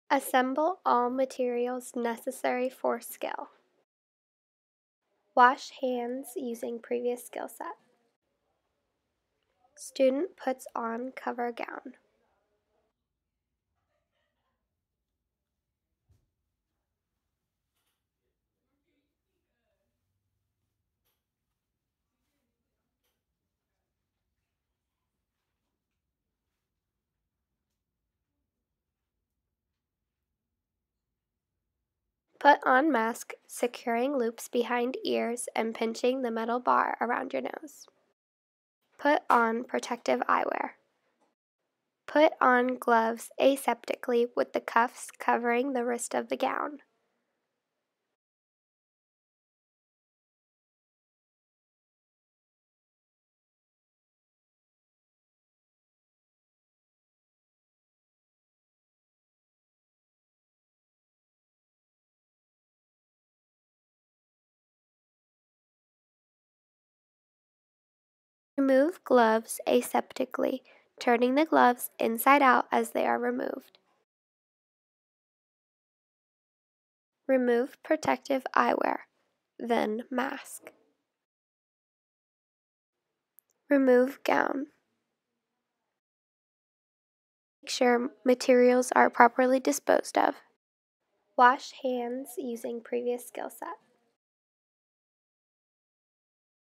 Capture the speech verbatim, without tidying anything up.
Assemble all materials necessary for skill. Wash hands using previous skill set. Student puts on cover gown. Put on mask, securing loops behind ears and pinching the metal bar around your nose. Put on protective eyewear. Put on gloves aseptically with the cuffs covering the wrist of the gown. Remove gloves aseptically, turning the gloves inside out as they are removed. Remove protective eyewear, then mask. Remove gown. Make sure materials are properly disposed of. Wash hands using previous skill set.